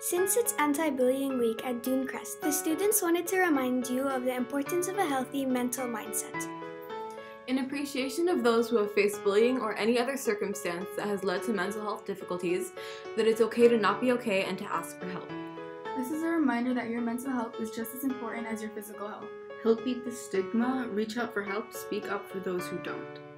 Since it's Anti-Bullying Week at Dunecrest, the students wanted to remind you of the importance of a healthy mental mindset. In appreciation of those who have faced bullying or any other circumstance that has led to mental health difficulties, that it's okay to not be okay and to ask for help. This is a reminder that your mental health is just as important as your physical health. Help beat the stigma, reach out for help, speak up for those who don't.